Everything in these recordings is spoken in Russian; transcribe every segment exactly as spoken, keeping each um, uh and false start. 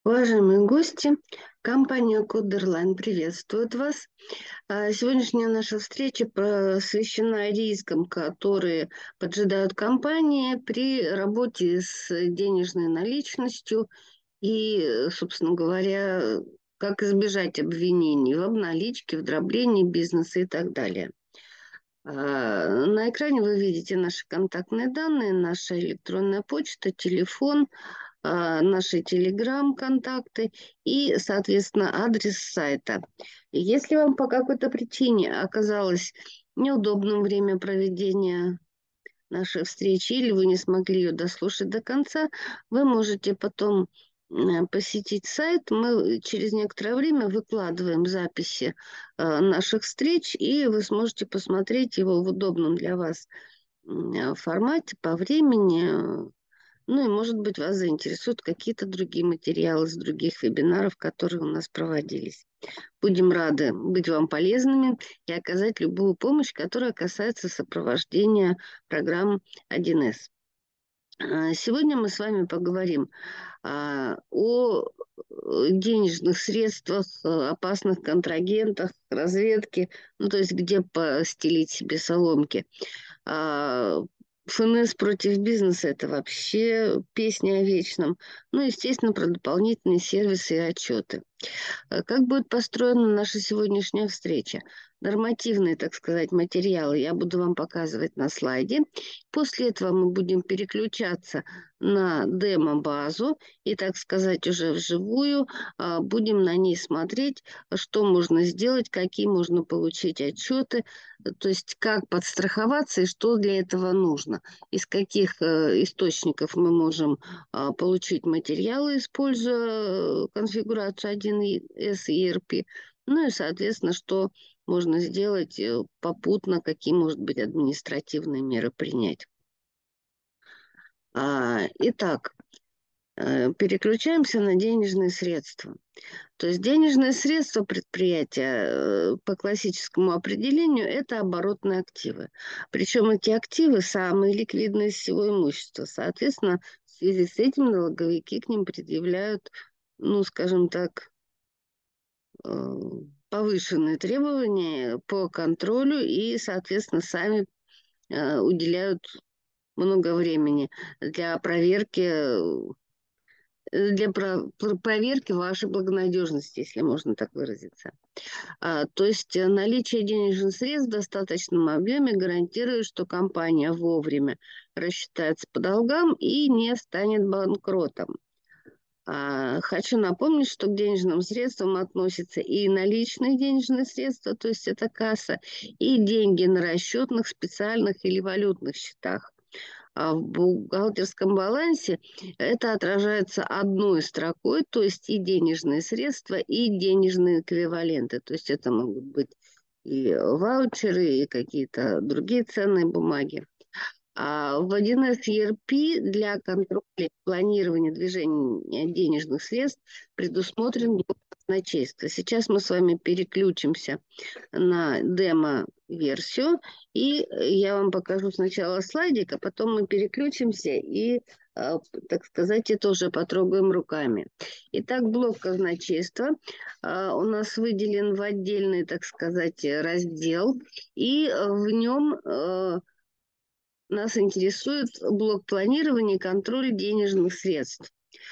Уважаемые гости, компания Кодерлайн приветствует вас. А, Сегодняшняя наша встреча посвящена рискам, которые поджидают компании при работе с денежной наличностью и, э, собственно говоря, как избежать обвинений в обналичке, в дроблении бизнеса и так далее. А, На экране вы видите наши контактные данные, наша электронная почта, телефон, а, наши телеграм-контакты и, соответственно, адрес сайта. И Если вам по какой-то причине оказалось неудобным время проведения нашей встречи или вы не смогли ее дослушать до конца, вы можете потом м, посетить сайт. Мы через некоторое время выкладываем записи э, наших встреч, и вы сможете посмотреть его в удобном для вас м, формате по времени. Ну и, может быть, вас заинтересуют какие-то другие материалы с других вебинаров, которые у нас проводились. Будем рады быть вам полезными и оказать любую помощь, которая касается сопровождения программ один эс. А, Сегодня мы с вами поговорим а, о э, денежных средствах, э, опасных контрагентах, разведке, ну, то есть где постелить себе соломки. А, эф эн эс против бизнеса– это вообще песня о вечном. Ну, естественно, про дополнительные сервисы и отчеты. Э, Как будет построена наша сегодняшняя встреча? Нормативные, так сказать, материалы я буду вам показывать на слайде. После этого мы будем переключаться на демо-базу и, так сказать, уже вживую а, будем на ней смотреть, что можно сделать, какие можно получить отчеты, э, то есть как подстраховаться и что для этого нужно, из каких э, источников мы можем а, получить материалы, используя э, конфигурацию один эс и и эр пи. Ну и, соответственно, что можно сделать э, попутно, какие, может быть, административные меры принять. А, Итак, э, переключаемся на денежные средства. То есть денежные средства предприятия э, по классическому определению– это оборотные активы. Причем эти активы самые ликвидные из всего имущества. Соответственно, в связи с этим налоговики к ним предъявляют, ну, скажем так, э, повышенные требования по контролю и, соответственно, сами э, уделяют много времени для проверки э, для про- про- проверки вашей благонадежности, если можно так выразиться. А, то есть э, наличие денежных средств в достаточном объеме гарантирует, что компания вовремя рассчитается по долгам и не станет банкротом. А, хочу напомнить, что к денежным средствам относятся и наличные денежные средства, то есть это касса, и деньги на расчетных, специальных или валютных счетах. А в бухгалтерском балансе это отражается одной строкой, то есть и денежные средства, и денежные эквиваленты. То есть это могут быть и ваучеры, и какие-то другие ценные бумаги. А в один эс и эр пи для контроля и планирования движения денежных средств предусмотрен блок казначейства. Сейчас мы с вами переключимся на демо-версию, и я вам покажу сначала слайдик, а потом мы переключимся и, а, так сказать, это уже потрогаем руками. Итак, блок казначейства а, у нас выделен в отдельный, так сказать, раздел, и а, в нем а, нас интересует блок планирования и контроль денежных средств.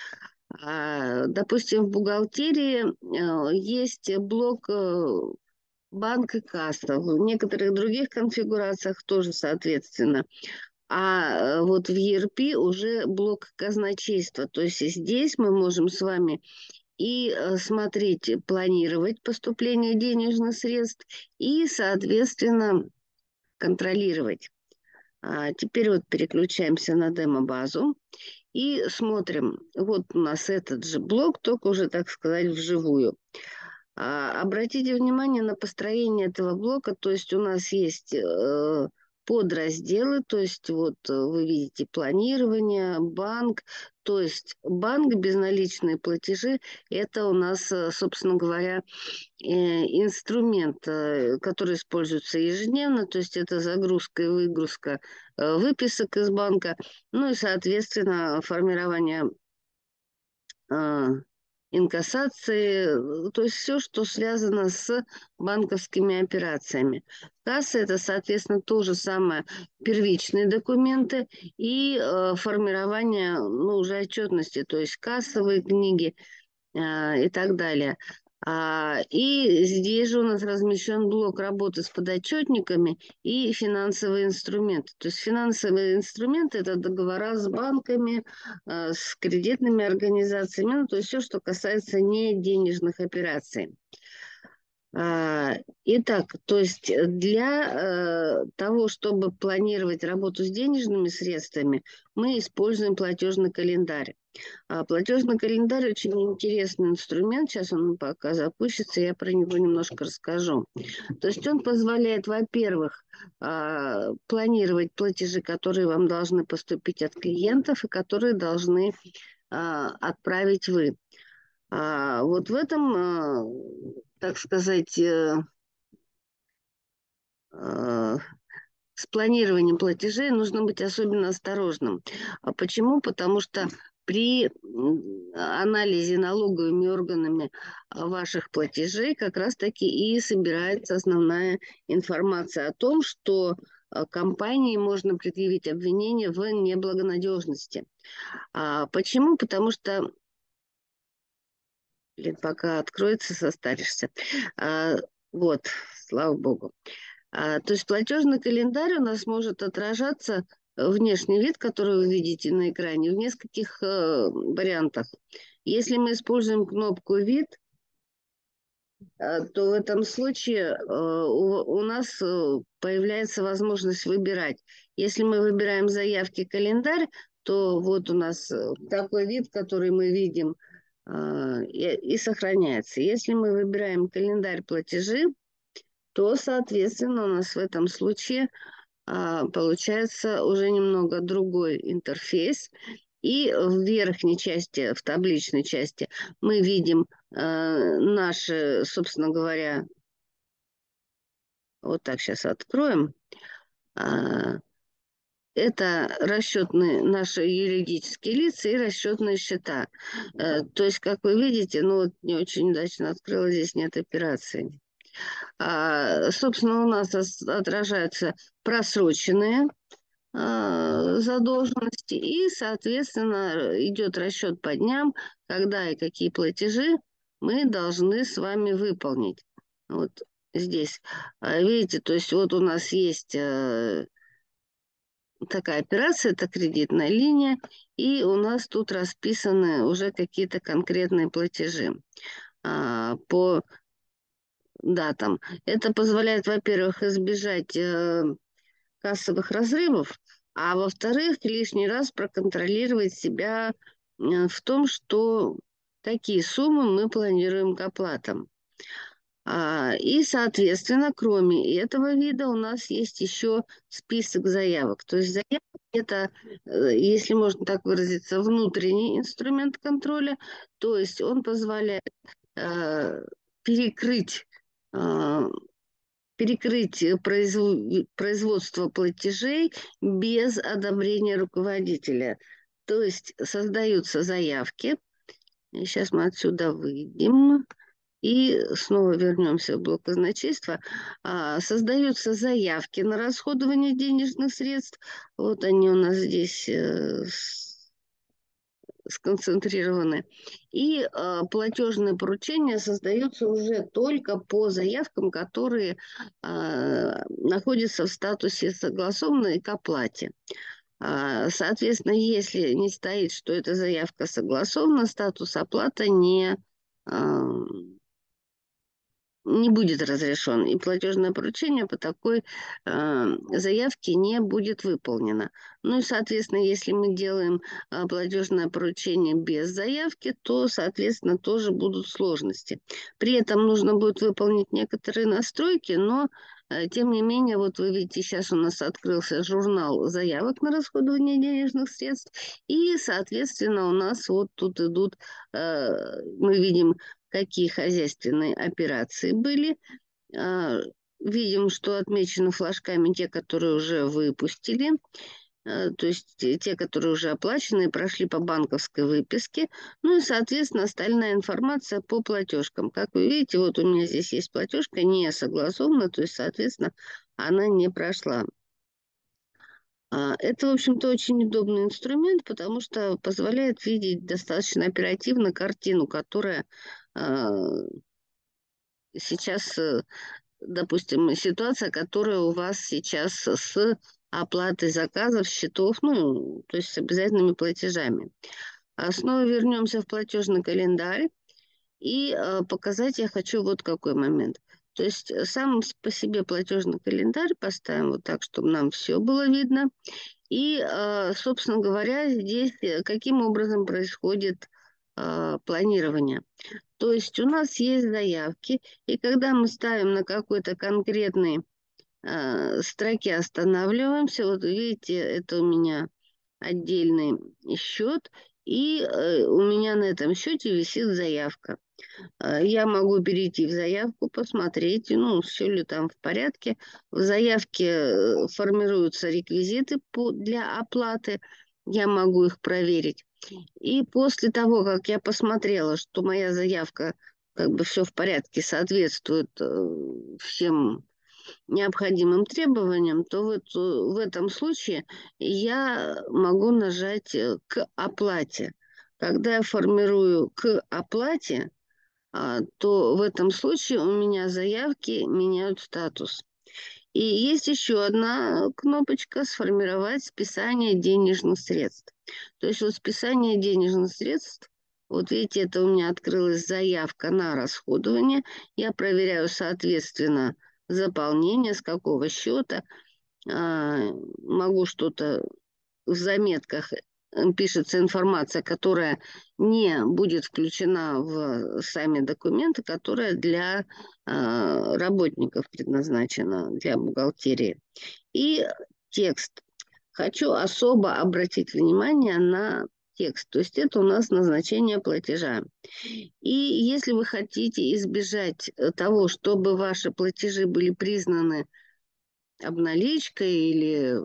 А, Допустим, в бухгалтерии э, есть блок э, банк и касса. В некоторых других конфигурациях тоже, соответственно. А э, вот в и эр пи уже блок казначейства. То есть здесь мы можем с вами и э, смотреть, планировать поступление денежных средств и, соответственно, контролировать. А теперь вот переключаемся на демо-базу и смотрим. Вот у нас этот же блок, только уже, так сказать, вживую. А, обратите внимание на построение этого блока. То есть у нас есть э, подразделы, то есть вот э, вы видите планирование, банк. То есть банк, безналичные платежи– это у нас, э, собственно говоря, э, инструмент, э, который используется ежедневно, то есть это загрузка и выгрузка э, выписок из банка, ну и, соответственно, формирование а, инкассации, то есть все, что связано с банковскими операциями. Касса – это, соответственно, то же самое первичные документы и э, формирование, ну, уже отчетности, то есть кассовые книги, а, и так далее. А, и здесь же у нас размещен блок работы с подотчетниками и финансовые инструменты. То есть финансовые инструменты – это договора с банками, а, с кредитными организациями, ну, то есть все, что касается не денежных операций. А, Итак, то есть для э, того, чтобы планировать работу с денежными средствами, мы используем платежный календарь. А платежный календарь очень интересный инструмент. Сейчас он пока запустится, я про него немножко расскажу. То есть он позволяет, во-первых, а, планировать платежи, которые вам должны поступить от клиентов и которые должны а, отправить вы. А вот в этом, а, так сказать, э, э, с планированием платежей нужно быть особенно осторожным. А почему? Потому что при анализе налоговыми органами ваших платежей как раз-таки и собирается основная информация о том, что компании можно предъявить обвинение в неблагонадежности. А почему? Потому что, блин, пока откроется, состаришься. А, вот, слава богу. А, то есть платежный календарь у нас может отражаться, э, внешний вид, который вы видите на экране, в нескольких э, вариантах. Если мы используем кнопку «Вид», э, то в этом случае э, у, у нас э, появляется возможность выбирать. Если мы выбираем заявки календарь, то вот у нас э, такой вид, который мы видим, э, и, и сохраняется. Если мы выбираем календарь платежи, то, соответственно, у нас в этом случае а, получается уже немного другой интерфейс. И в верхней части, в табличной части, мы видим э, наши, собственно говоря, вот так сейчас откроем. А, это расчетные наши юридические лица и расчетные счета. Э, то есть, как вы видите, ну вот не очень удачно открыла, здесь нет операции. А, собственно, у нас отражаются просроченные а, задолженности, и, соответственно, идет расчет по дням, когда и какие платежи мы должны с вами выполнить. Вот здесь. А, видите, то есть вот у нас есть э, такая операция, это кредитная линия, и у нас тут расписаны уже какие-то конкретные платежи а, по датам. Это позволяет, во-первых, избежать э, кассовых разрывов, а во-вторых, лишний раз проконтролировать себя э, в том, что какие суммы мы планируем к оплатам. А, и, соответственно, кроме этого вида у нас есть еще список заявок. То есть заявки – это, э, если можно так выразиться, внутренний инструмент контроля, то есть он позволяет э, перекрыть э, перекрыть э, произв- производство платежей без одобрения руководителя. То есть создаются заявки. И сейчас мы отсюда выйдем и снова вернемся в блок казначейства. А, Создаются заявки на расходование денежных средств. Вот они у нас здесь э, сконцентрированы. И э, платежные поручения создаются уже только по заявкам, которые э, находятся в статусе согласованной к оплате. А, соответственно, если не стоит, что эта заявка согласована, статус оплата не, э, не будет разрешен, и платежное поручение по такой э, заявке не будет выполнено. Ну и, соответственно, если мы делаем э, платежное поручение без заявки, то, соответственно, тоже будут сложности. При этом нужно будет выполнить некоторые настройки, но, э, тем не менее, вот вы видите, сейчас у нас открылся журнал заявок на расходование денежных средств, и, соответственно, у нас вот тут идут, э, мы видим, какие хозяйственные операции были. А, Видим, что отмечены флажками те, которые уже выпустили. э, то есть те, те, которые уже оплачены и прошли по банковской выписке, ну и, соответственно, остальная информация по платежкам. Как вы видите, вот у меня здесь есть платежка не согласована, то есть, соответственно, она не прошла. А, Это, в общем-то, очень удобный инструмент, потому что позволяет видеть достаточно оперативно картину, которая а, сейчас, э, допустим, ситуация, которая у вас сейчас с оплатой заказов, счетов, ну, то есть с обязательными платежами. А снова вернемся в платежный календарь. И э, показать я хочу вот какой момент. То есть э, сам с- по себе платежный календарь поставим вот так, чтобы нам все было видно. И, э, собственно говоря, здесь э, каким образом происходит э, планирование. То есть у нас есть заявки, и когда мы ставим на какой-то конкретной э, строке останавливаемся, вот видите, это у меня отдельный счет, и э, у меня на этом счете висит заявка. Э, Я могу перейти в заявку, посмотреть, ну, все ли там в порядке. В заявке э, формируются реквизиты по- для оплаты. Я могу их проверить. И после того, как я посмотрела, что моя заявка, как бы все в порядке, соответствует э, всем необходимым требованиям, то вот э, в этом случае я могу нажать э, к оплате. Когда я формирую к оплате, а, то в этом случае у меня заявки меняют статус. И есть еще одна кнопочка «Сформировать списание денежных средств». То есть вот списание денежных средств, вот видите, это у меня открылась заявка на расходование. Я проверяю, соответственно, заполнение, с какого счета. А, Могу что-то в заметках э, пишется информация, которая не будет включена в сами документы, которая для а, работников предназначена, для бухгалтерии. И текст. Хочу особо обратить внимание на текст. То есть это у нас назначение платежа. И если вы хотите избежать э, того, чтобы ваши платежи были признаны обналичкой или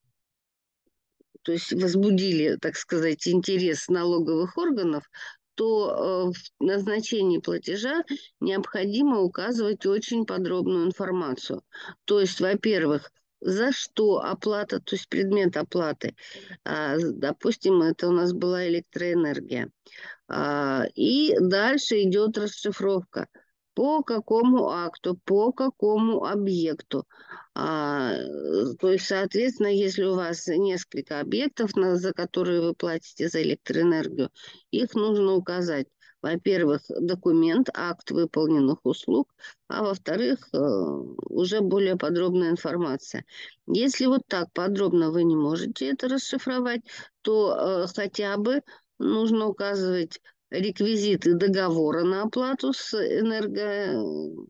то есть возбудили, так сказать, интерес налоговых органов, то э, в назначении платежа необходимо указывать очень подробную информацию. То есть, во-первых, за что оплата, то есть предмет оплаты. А, допустим, это у нас была электроэнергия. А, И дальше идет расшифровка. По какому акту, по какому объекту. А, э, То есть, соответственно, если у вас несколько объектов, на- за которые вы платите за электроэнергию, их нужно указать. Во-первых, документ, акт выполненных услуг, а во-вторых, э, уже более подробная информация. Если вот так подробно вы не можете это расшифровать, то э, хотя бы нужно указывать реквизиты договора на оплату с энергоснабжающей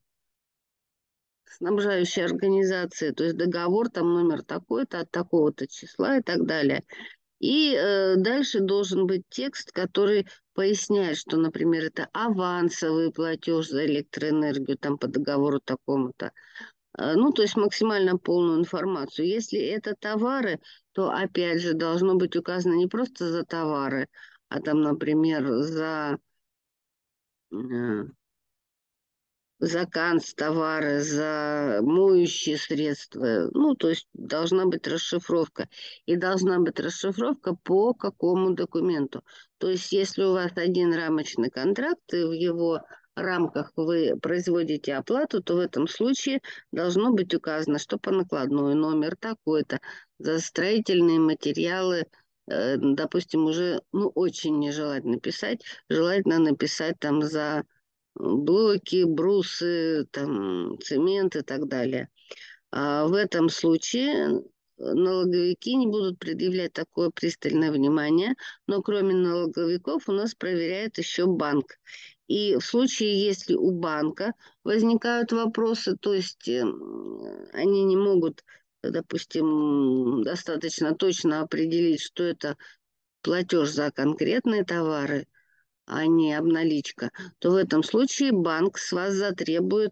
организацией, то есть договор, там номер такой-то, от такого-то числа и так далее. И э, дальше должен быть текст, который поясняет, что, например, это авансовый платеж за электроэнергию, там по договору такому-то. Э, Ну, то есть максимально полную информацию. Если это товары, то, опять же, должно быть указано не просто за товары, а там, например, за э, за канцтовары, за моющие средства. Ну, то есть должна быть расшифровка. И должна быть расшифровка по какому документу. То есть если у вас один рамочный контракт, и в его рамках вы производите оплату, то в этом случае должно быть указано, что по накладной номер такой-то, за строительные материалы, э, допустим, уже ну, очень нежелательно писать. Желательно написать там за блоки, брусы, там, цемент и так далее. А в этом случае налоговики не будут предъявлять такое пристальное внимание, но кроме налоговиков у нас проверяет еще банк. И в случае, если у банка возникают вопросы, то есть э, они не могут, допустим, достаточно точно определить, что это платеж за конкретные товары, а не обналичка, то в этом случае банк с вас затребует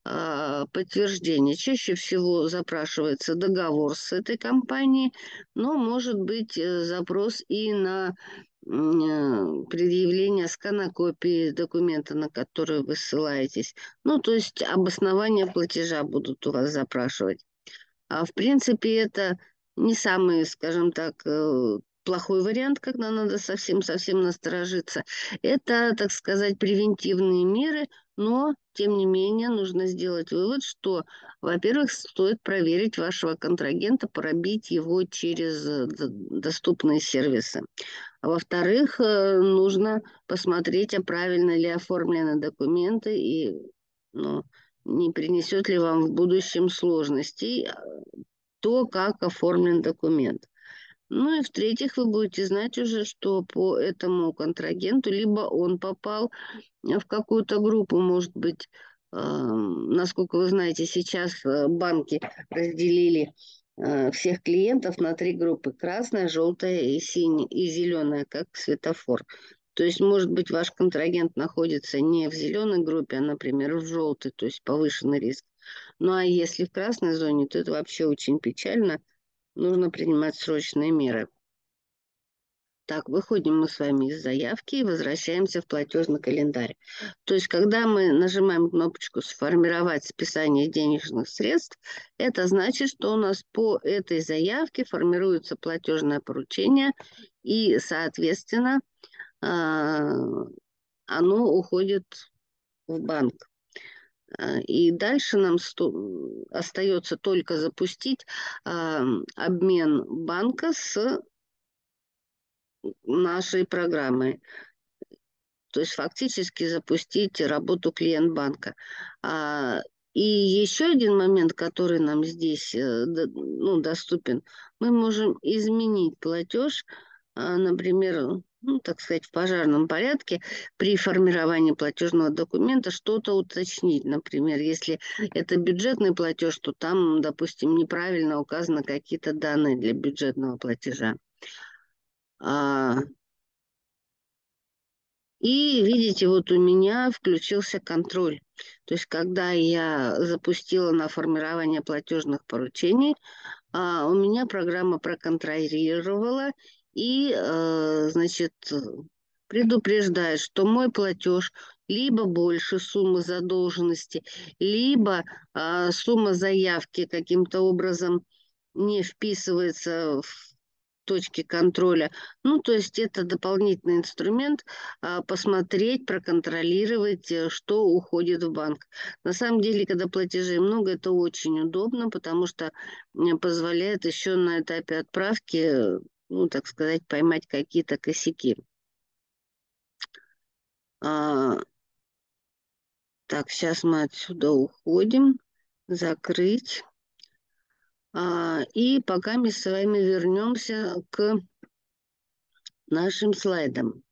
а, подтверждение. Чаще всего запрашивается договор с этой компанией, но может быть э, запрос и на м, э, предъявление сканокопии документа, на который вы ссылаетесь. Ну, то есть обоснование платежа будут у вас запрашивать. А в принципе это не самый, скажем так, э, плохой вариант, когда надо совсем-совсем насторожиться. Это, так сказать, превентивные меры, но, тем не менее, нужно сделать вывод, что, во-первых, стоит проверить вашего контрагента, пробить его через э, д- доступные сервисы. А во-вторых, э, нужно посмотреть, а правильно ли оформлены документы и, ну, не принесет ли вам в будущем сложностей а, то, как оформлен документ. Ну и в-третьих, вы будете знать уже, что по этому контрагенту либо он попал в какую-то группу, может быть, э, насколько вы знаете, сейчас э, банки разделили э, всех клиентов на три группы: красная, желтая и синяя, и зеленая, как светофор. То есть, может быть, ваш контрагент находится не в зеленой группе, а, например, в желтой, то есть повышенный риск. Ну а если в красной зоне, то это вообще очень печально. Нужно принимать срочные меры. Так, выходим мы с вами из заявки и возвращаемся в платежный календарь. То есть, когда мы нажимаем кнопочку «Сформировать списание денежных средств», это значит, что у нас по этой заявке формируется платежное поручение, и, соответственно, а, оно уходит в банк. А, И дальше нам сто- остается только запустить а, обмен банка с нашей программой. То есть фактически запустить работу клиент-банка. А, и еще один момент, который нам здесь э, до- ну, доступен, мы можем изменить платеж, а, например, ну, так сказать, в пожарном порядке при формировании платежного документа что-то уточнить. Например, если это бюджетный платеж, то там, допустим, неправильно указаны какие-то данные для бюджетного платежа. А, И видите, вот у меня включился контроль. То есть, когда я запустила на формирование платежных поручений, а, у меня программа проконтролировала и, э, значит, предупреждает, что мой платеж либо больше суммы задолженности, либо а, сумма заявки каким-то образом не вписывается в точки контроля. Ну, то есть это дополнительный инструмент а, посмотреть, проконтролировать, э, что уходит в банк. На самом деле, когда платежей много, это очень удобно, потому что м, позволяет еще на этапе отправки, э, ну, так сказать, поймать какие-то косяки. А, так, сейчас мы отсюда уходим. Закрыть. А, и пока мы с вами вернемся к нашим слайдам.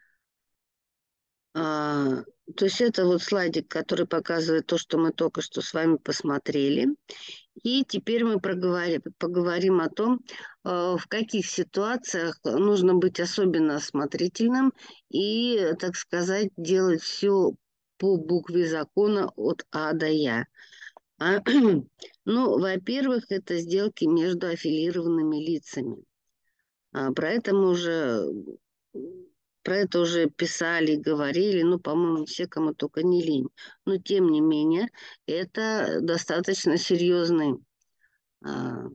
А, то есть это вот слайдик, который показывает то, что мы только что с вами посмотрели. И теперь мы проговорим, поговорим о том, э, в каких ситуациях нужно быть особенно осмотрительным и, так сказать, делать все по букве закона от А до Я. А, ну, во-первых, это сделки между аффилированными лицами. А, про это мы уже, про это уже писали, говорили, ну, по-моему, все, кому только не лень. Но, тем не менее, это достаточно серьезный, а,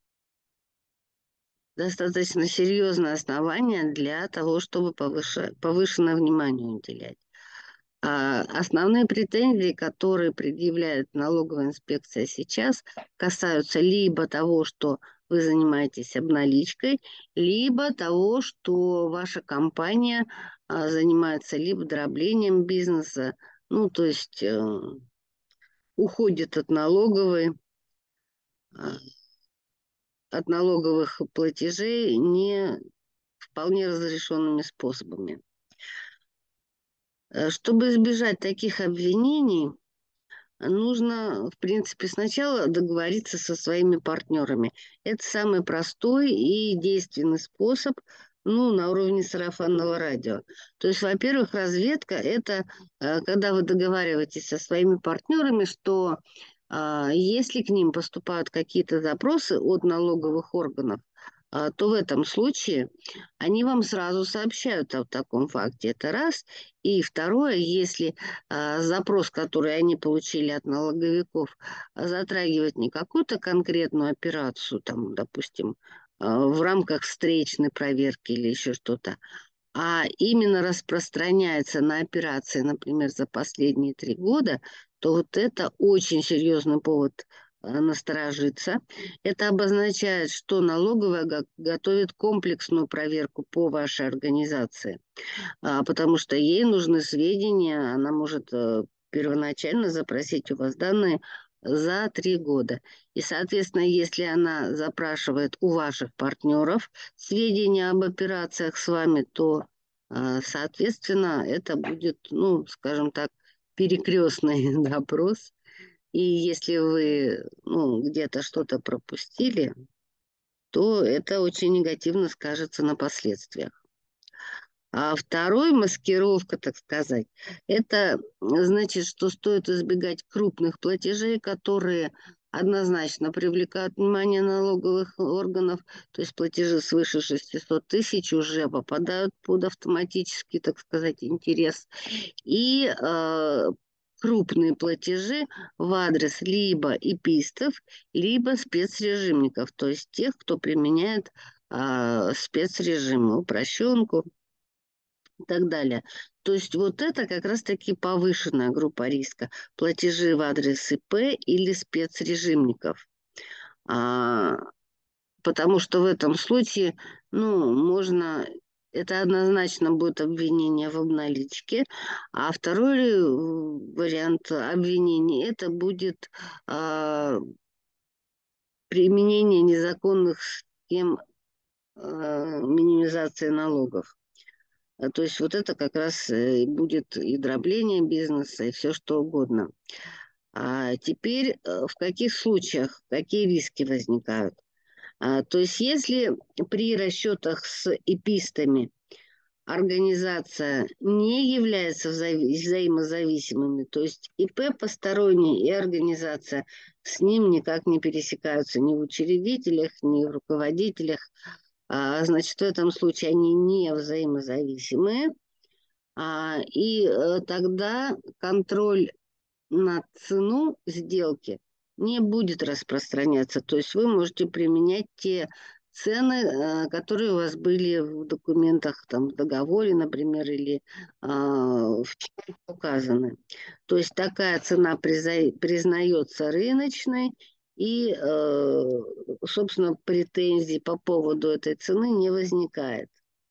достаточно серьезное основание для того, чтобы повыше- повышенное внимание уделять. А основные претензии, которые предъявляет налоговая инспекция сейчас, касаются либо того, что вы занимаетесь обналичкой, либо того, что ваша компания а, занимается либо дроблением бизнеса, ну, то есть э, уходит от налоговой, а, от налоговых платежей не вполне разрешенными способами. Э, Чтобы избежать таких обвинений, нужно, в принципе, сначала договориться со своими партнерами. Это самый простой и действенный способ ну, на уровне сарафанного радио. То есть, во-первых, разведка – это э, когда вы договариваетесь со своими партнерами, что а, если к ним поступают какие-то запросы от налоговых органов, а, то в этом случае они вам сразу сообщают о таком факте. Это раз. И второе, если а, запрос, который они получили от налоговиков, а, затрагивает не какую-то конкретную операцию, там, допустим, а, в рамках встречной проверки или еще что-то, а именно распространяется на операции, например, за последние три года, то вот это очень серьезный повод э, насторожиться. Это обозначает, что налоговая го- готовит комплексную проверку по вашей организации, а, потому что ей нужны сведения, она может э, первоначально запросить у вас данные за три года. И, соответственно, если она запрашивает у ваших партнеров сведения об операциях с вами, то, а, соответственно, это будет, ну, скажем так, перекрестный допрос. И если вы, ну, где-то что-то пропустили, то это очень негативно скажется на последствиях. А второй, маскировка, так сказать, это значит, что стоит избегать крупных платежей, которые однозначно привлекают внимание налоговых органов, то есть платежи свыше шестисот тысяч уже попадают под автоматический, так сказать, интерес. И э, крупные платежи в адрес либо ипистов, либо спецрежимников, то есть тех, кто применяет э, спецрежимы, упрощенку и так далее. То есть вот это как раз-таки повышенная группа риска. Платежи в адрес ИП или спецрежимников. А, потому что в этом случае, ну, можно... Это однозначно будет обвинение в обналичке. А второй э, вариант обвинения – это будет а, применение незаконных схем а, минимизации налогов. А, То есть вот это как раз э, и будет и дробление бизнеса, и все что угодно. А теперь э, в каких случаях, какие риски возникают? А, то есть если при расчетах с ипистами организация не является взаи- взаимозависимыми, то есть ИП посторонний и организация с ним никак не пересекаются ни в учредителях, ни в руководителях, а, значит, в этом случае они не взаимозависимые, а, и э, тогда контроль на цену сделки не будет распространяться. То есть вы можете применять те цены, э, которые у вас были в документах, там, в договоре, например, или а, в чеке указаны. То есть такая цена приза- признается рыночной, и, э, собственно, претензий по поводу этой цены не возникает.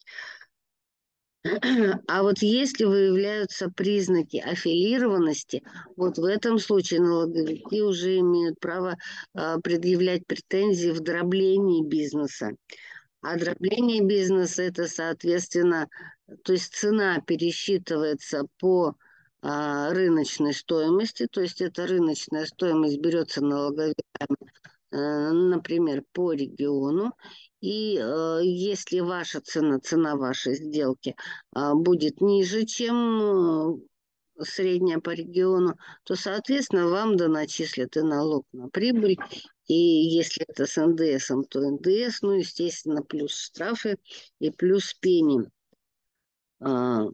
А вот если выявляются признаки аффилированности, вот в этом случае налоговики уже имеют право а, предъявлять претензии в дроблении бизнеса. А дробление бизнеса – это, соответственно, то есть цена пересчитывается по а, рыночной стоимости, то есть эта рыночная стоимость берется налоговиками, э, например, по региону. И э, если ваша цена, цена вашей сделки а, будет ниже, чем э, средняя по региону, то, соответственно, вам доначислят и налог на прибыль. И если это с эн дэ эсом, то эн дэ эс, ну, естественно, плюс штрафы и плюс пени. А,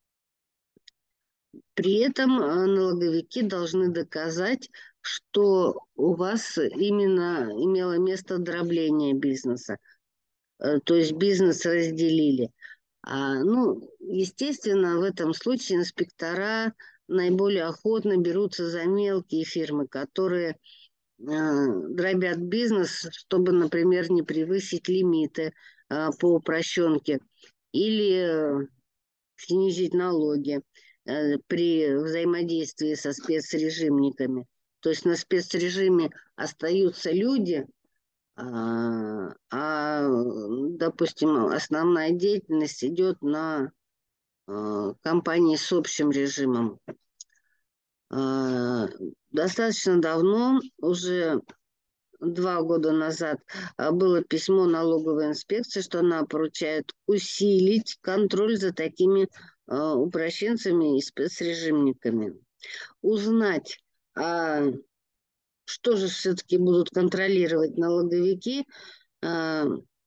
При этом а, налоговики должны доказать, что у вас именно имело место дробление бизнеса. Э, То есть бизнес разделили. А, ну, естественно, в этом случае инспектора наиболее охотно берутся за мелкие фирмы, которые э, дробят бизнес, чтобы, например, не превысить лимиты э, по упрощенке или э, снизить налоги э, при взаимодействии со спецрежимниками. То есть на спецрежиме остаются люди, а, а, допустим, основная деятельность идет на а, компании с общим режимом. А, Достаточно давно уже два года назад а, было письмо налоговой инспекции, что она поручает усилить контроль за такими а, упрощенцами и спецрежимниками. Узнать, а, что же все-таки будут контролировать налоговики, а,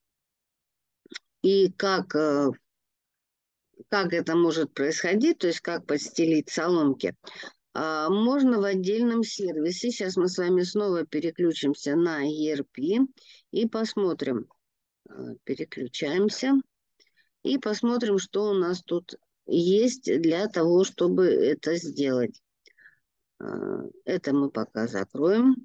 и как, а, как это может происходить, то есть как подстелить соломки. А, можно в отдельном сервисе. Сейчас мы с вами снова переключимся на и эр пи и посмотрим. А, Переключаемся и посмотрим, что у нас тут есть для того, чтобы это сделать. А, Это мы пока закроем.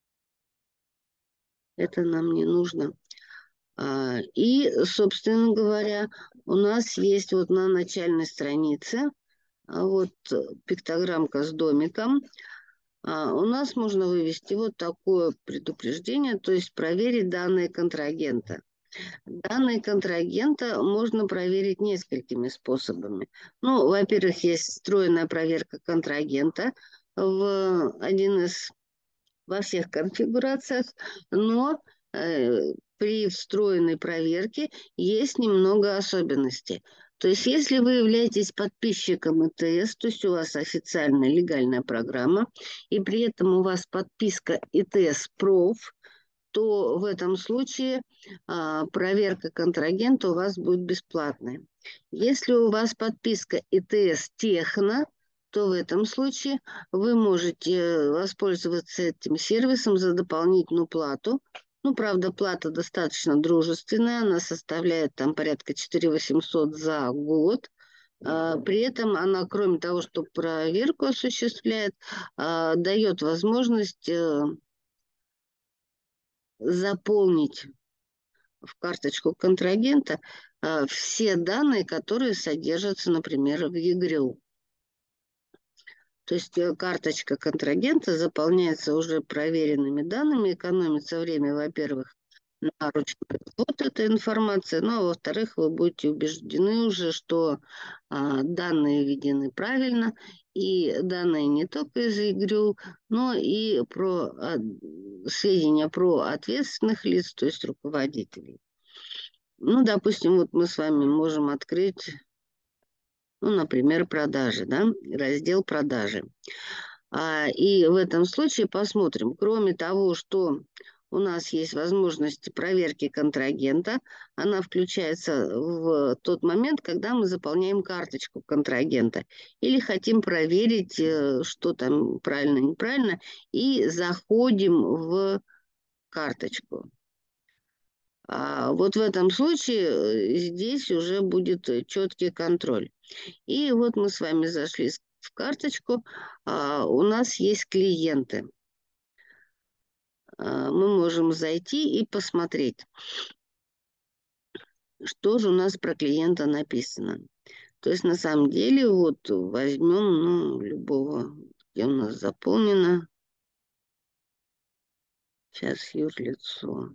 Это нам не нужно. А, И, собственно говоря, у нас есть вот на начальной странице а, вот э, пиктограммка с домиком. А, У нас можно вывести вот такое предупреждение, то есть проверить данные контрагента. Данные контрагента можно проверить несколькими способами. Ну, во-первых, есть встроенная проверка контрагента в один из во всех конфигурациях, но э, при встроенной проверке есть немного особенностей. То есть, если вы являетесь подписчиком и тэ эс, то есть у вас официальная легальная программа, и при этом у вас подписка и тэ эс проф, то в этом случае а, проверка контрагента у вас будет бесплатной. Если у вас подписка и тэ эс Техно, то в этом случае вы можете воспользоваться этим сервисом за дополнительную плату. Ну, правда, плата достаточно дружественная, она составляет там порядка четыре тысячи восемьсот за год. А, При этом она, кроме того, что проверку осуществляет, а, дает возможность э, заполнить в карточку контрагента а, все данные, которые содержатся, например, в и гри эл. То есть э, карточка контрагента заполняется уже проверенными данными, экономится время, во-первых, на ручной вот эта информация, ну а во-вторых, вы будете убеждены уже, что а, данные введены правильно, и данные не только из и гри эл, но и про а, сведения про ответственных лиц, то есть руководителей. Ну, допустим, вот мы с вами можем открыть, ну, например, продажи, да, раздел продажи. А, и в этом случае посмотрим, кроме того, что у нас есть возможность проверки контрагента, она включается в тот момент, когда мы заполняем карточку контрагента или хотим проверить, э, что там правильно, неправильно, и заходим в карточку. А вот в этом случае э, здесь уже будет э, четкий контроль. И вот мы с вами зашли с- в карточку. А, у нас есть клиенты. А, мы можем зайти и посмотреть, что же у нас про клиента написано. То есть на самом деле вот возьмем ну, любого, где у нас заполнено. Сейчас юрлицо.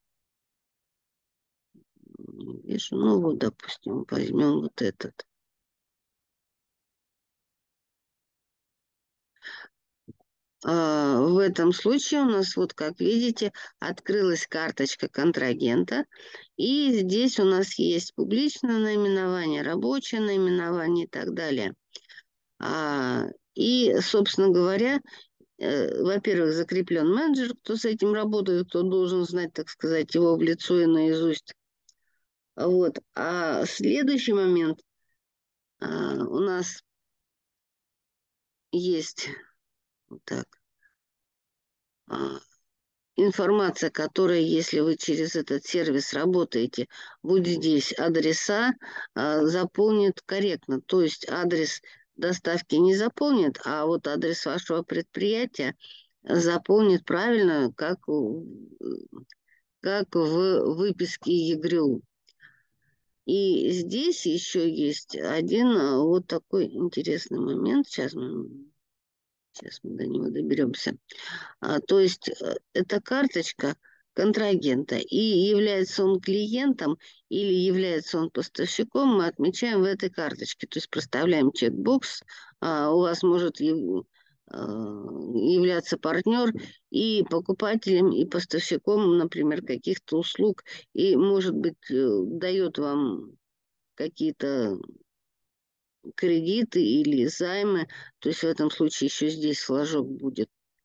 Не вижу. Ну вот, допустим, возьмем вот этот. А, В этом случае у нас, вот как видите, открылась карточка контрагента. И здесь у нас есть публичное наименование, рабочее наименование и так далее. А, И, собственно говоря, э, во-первых, закреплен менеджер, кто с этим работает, кто должен знать, так сказать, его в лицо и наизусть. Вот. А следующий момент а, у нас есть вот так. а, Информация, которая, если вы через этот сервис работаете, будет здесь адреса, а, заполнит корректно. То есть адрес доставки не заполнит, а вот адрес вашего предприятия заполнит правильно, как, у- как в выписке и гри эл. И здесь еще есть один а, вот такой интересный момент. Сейчас мы, сейчас мы до него доберемся. А, то есть э, эта карточка контрагента, и является он клиентом или является он поставщиком, мы отмечаем в этой карточке. То есть проставляем чекбокс. А, у вас может ев- являться партнер и покупателем, и поставщиком, например, каких-то услуг, и, может быть, дает вам какие-то кредиты или займы, то есть в этом случае еще здесь флажок будет.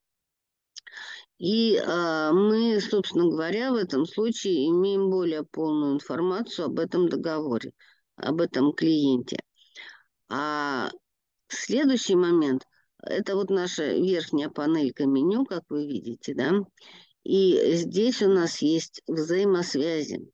И а, мы, собственно говоря, в этом случае имеем более полную информацию об этом договоре, об этом клиенте. А следующий момент – это вот наша верхняя панелька меню, как вы видите, да, и здесь у нас есть взаимосвязи.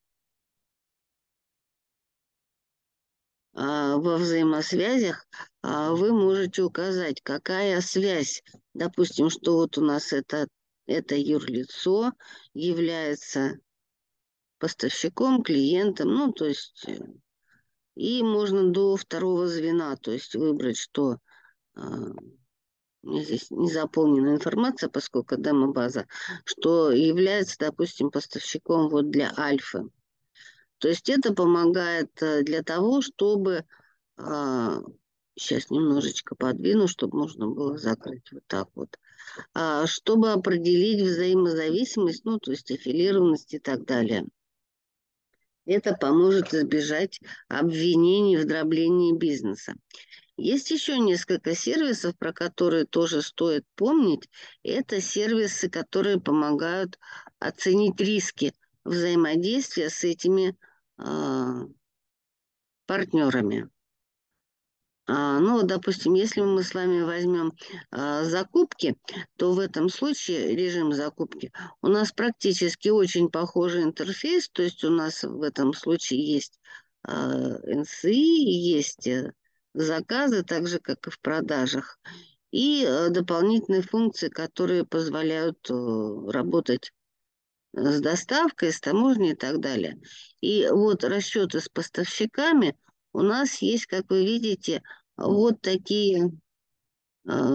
А во взаимосвязях а, вы можете указать, какая связь, допустим, что вот у нас это, это юрлицо является поставщиком, клиентом, ну, то есть, э, и можно до второго звена, то есть выбрать, что а, у меня здесь не заполнена информация, поскольку демо-база, что является, допустим, поставщиком вот для Альфы. То есть это помогает э, для того, чтобы, а, сейчас немножечко подвину, чтобы можно было закрыть вот так вот, а, чтобы определить взаимозависимость, ну, то есть аффилированность и так далее. Это поможет избежать обвинений в дроблении бизнеса. Есть еще несколько сервисов, про которые тоже стоит помнить. Это сервисы, которые помогают оценить риски взаимодействия с этими э, партнерами. А, ну, допустим, если мы с вами возьмем а, закупки, то в этом случае режим закупки у нас практически очень похожий интерфейс, то есть у нас в этом случае есть а, эн эс и, есть э, заказы, так же, как и в продажах, и э, дополнительные функции, которые позволяют э, работать с доставкой, с таможней и так далее. И вот расчеты с поставщиками у нас есть, как вы видите, вот такие а,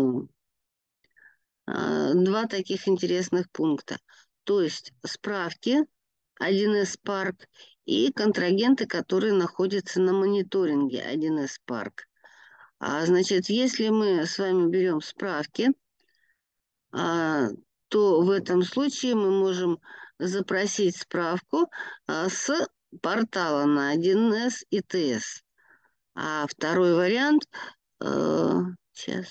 а, два таких интересных пункта. То есть справки один эс парк и контрагенты, которые находятся на мониторинге один эс парк. А, значит, если мы с вами берем справки, а, то в этом случае мы можем запросить справку а, с портала на один эс и тэ эс. А второй вариант, э, сейчас,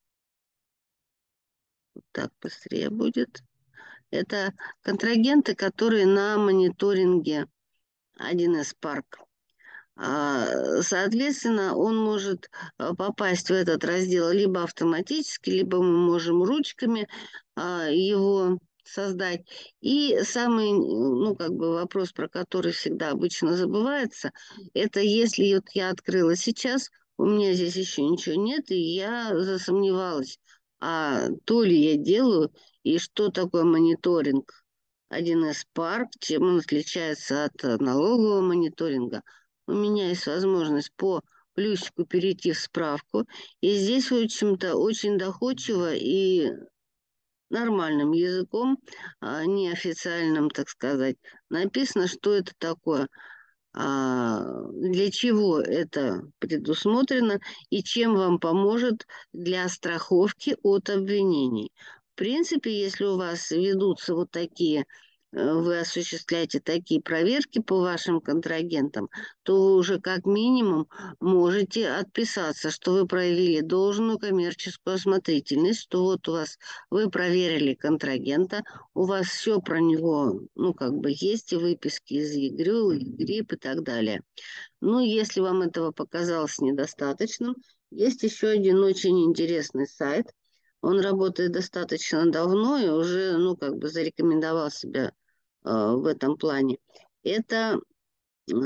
так быстрее будет, это контрагенты, которые на мониторинге один эс парк. А, Соответственно, он может а, попасть в этот раздел либо автоматически, либо мы можем ручками а, его создать. И самый, ну, как бы вопрос, про который всегда обычно забывается, это если вот я открыла сейчас, у меня здесь еще ничего нет, и я засомневалась, а то ли я делаю, и что такое мониторинг один эс парк, чем он отличается от э, налогового мониторинга. У меня есть возможность по плюсику перейти в справку. И здесь, в общем-то, очень доходчиво и нормальным языком, а, неофициальным, так сказать, написано, что это такое, а, для чего это предусмотрено и чем вам поможет для страховки от обвинений. В принципе, если у вас ведутся вот такие, э, вы осуществляете такие проверки по вашим контрагентам, то вы уже как минимум можете отписаться, что вы проявили должную коммерческую осмотрительность, что вот у вас вы проверили контрагента, у вас все про него, ну, как бы есть и выписки из ЕГРЮ, ЕГРИП и так далее. Ну, если вам этого показалось недостаточным, есть еще один очень интересный сайт. Он работает достаточно давно и уже, ну, как бы зарекомендовал себя э, в этом плане. Это э,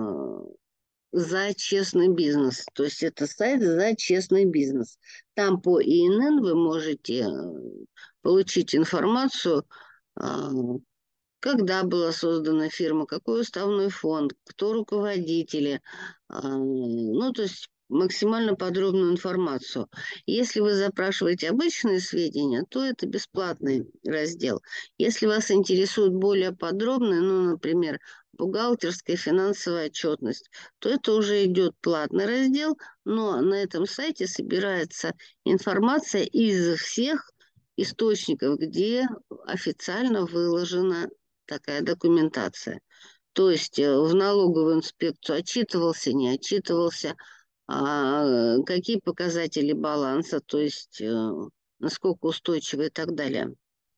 за честный бизнес. То есть это сайт за честный бизнес. Там по и эн эн вы можете э, получить информацию, а, когда была создана фирма, какой уставной фонд, кто руководители. а, Ну, то есть максимально подробную информацию. Если вы запрашиваете обычные сведения, то это бесплатный раздел. Если вас интересует более подробные, ну, например, бухгалтерская финансовая отчетность, то это уже идет платный раздел, но на этом сайте собирается информация из всех источников, где официально выложена такая документация. То есть э, в налоговую инспекцию отчитывался, не отчитывался, а, какие показатели баланса, то есть э, насколько устойчивы и так далее.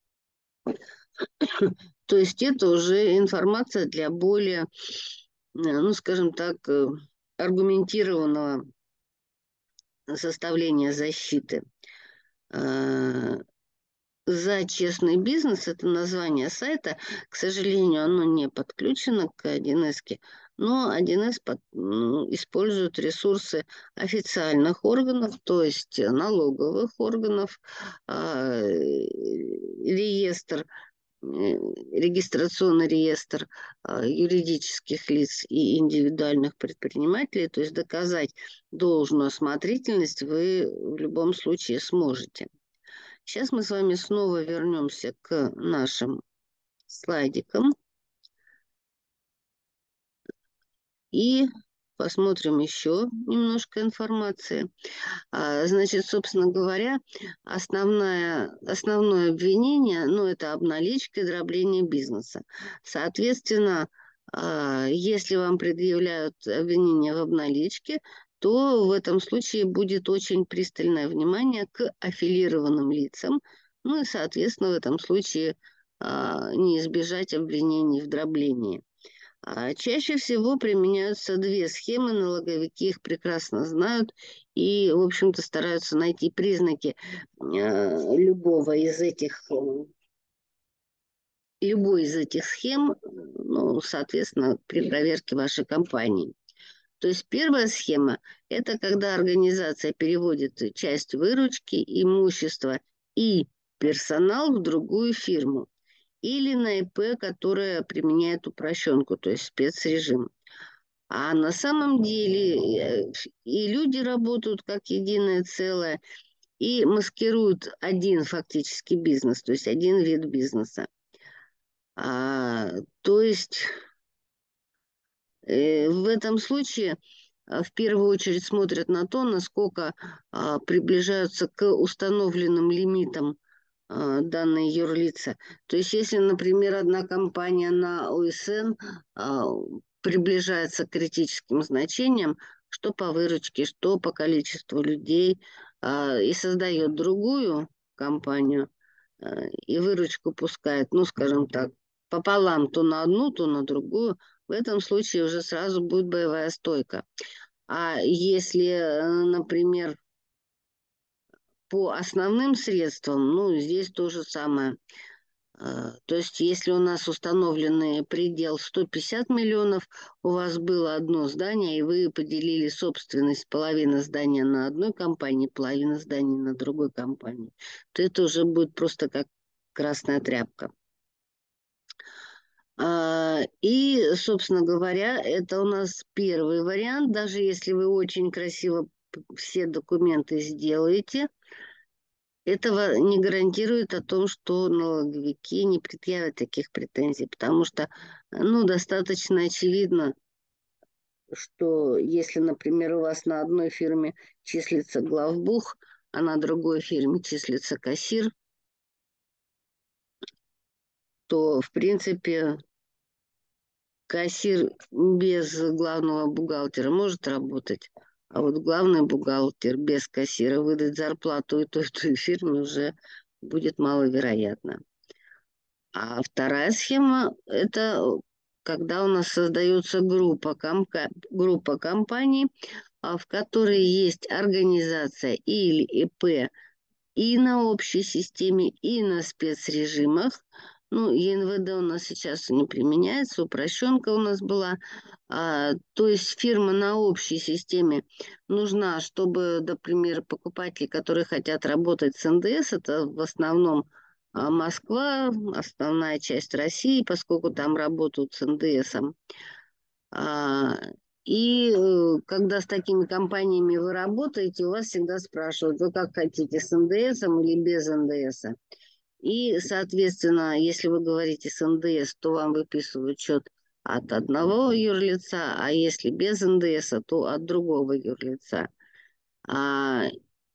То есть это уже информация для более, э, ну, скажем так, э, аргументированного составления защиты. А, За честный бизнес — это название сайта. К сожалению, оно не подключено к один эс, но один эс под, ну, использует ресурсы официальных органов, то есть налоговых органов, а, реестр, э, регистрационный реестр а, юридических лиц и индивидуальных предпринимателей. То есть доказать должную осмотрительность вы в любом случае сможете. Сейчас мы с вами снова вернемся к нашим слайдикам и посмотрим еще немножко информации. А, Значит, собственно говоря, основное, основное обвинение, ну, это обналичка и дробление бизнеса. Соответственно, а, если вам предъявляют обвинение в обналичке, то в этом случае будет очень пристальное внимание к аффилированным лицам. Ну и, соответственно, в этом случае а, не избежать обвинений в дроблении. А чаще всего применяются две схемы, налоговики их прекрасно знают и, в общем-то, стараются найти признаки э, любого из этих, э, любой из этих схем, э, ну, соответственно, при проверке вашей компании. То есть первая схема — это когда организация переводит часть выручки, имущества и персонал в другую фирму или на ИП, которая применяет упрощенку, то есть спецрежим. А на самом деле э, и люди работают как единое целое, и маскируют один фактически бизнес, то есть один вид бизнеса. А, то есть э, в этом случае а, в первую очередь смотрят на то, насколько а, приближаются к установленным лимитам а, данные юрлица. То есть если, например, одна компания на о эс эн а, приближается к критическим значениям, что по выручке, что по количеству людей, а, и создает другую компанию, а, и выручку пускает, ну, скажем так, пополам то на одну, то на другую, в этом случае уже сразу будет боевая стойка. А если, э, например, по основным средствам, ну, здесь то же самое. А, То есть, если у нас установленный предел сто пятьдесят миллионов, у вас было одно здание, и вы поделили собственность половины здания на одной компании, половина здания на другой компании, то это уже будет просто как красная тряпка. А, И, собственно говоря, это у нас первый вариант. Даже если вы очень красиво п- все документы сделаете, этого не гарантирует о том, что налоговики не предъявят таких претензий, потому что, ну, достаточно очевидно, что если, например, у вас на одной фирме числится главбух, а на другой фирме числится кассир, то, в принципе, кассир без главного бухгалтера может работать, а вот главный бухгалтер без кассира выдать зарплату и той, и той фирме уже будет маловероятно. А вторая схема — это когда у нас создается группа, комка- группа компаний, а, в которой есть организация или ИП и на общей системе, и на спецрежимах. Ну, е эн вэ дэ у нас сейчас не применяется, упрощенка у нас была. А, то есть фирма на общей системе нужна, чтобы, например, покупатели, которые хотят работать с эн дэ эс, это в основном а, Москва, основная часть России, поскольку там работают с эн дэ эсом. А, И э, когда с такими компаниями вы работаете, у вас всегда спрашивают, вы как хотите, с эн дэ эсом или без эн дэ эса. И, соответственно, если вы говорите с эн дэ эс, то вам выписывают счет от одного юрлица, а если без эн дэ эса, то от другого юрлица. А,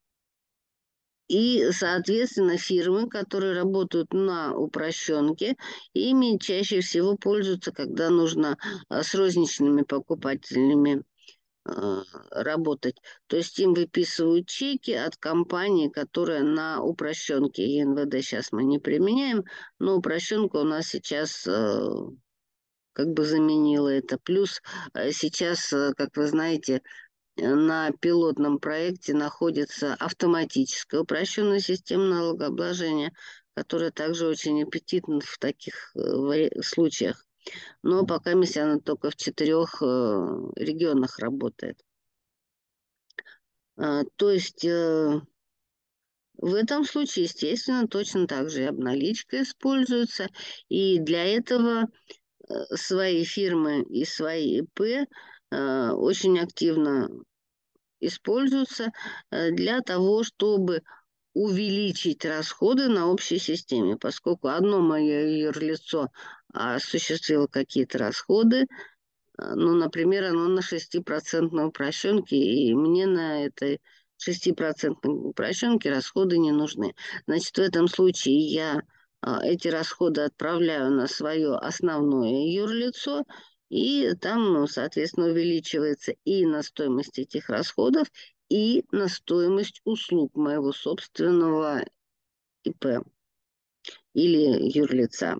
и, соответственно, фирмы, которые работают на упрощенке, ими чаще всего пользуются, когда нужно а, с розничными покупателями а, работать. То есть им выписывают чеки от компании, которая на упрощенке. И эн вэ дэ сейчас мы не применяем, но упрощенка у нас сейчас э, как бы заменила это. Плюс э, сейчас, э, как вы знаете, э, на пилотном проекте находится автоматическая упрощенная система налогообложения, которая также очень аппетитна в таких э, вари- случаях. Но пока месяц она только в четырех э, регионах работает. А, то есть э, в этом случае, естественно, точно так же и обналичка используется. И для этого э, свои фирмы и свои и пэ э, очень активно используются э, для того, чтобы увеличить расходы на общей системе, поскольку одно мое юрлицо осуществило какие-то расходы, а, ну, например, оно на шестипроцентной упрощенке, и мне на этой шестипроцентной упрощенке расходы не нужны. Значит, в этом случае я а, эти расходы отправляю на свое основное юрлицо, и там, ну, соответственно, увеличивается и на стоимость этих расходов, и на стоимость услуг моего собственного и пэ или юрлица.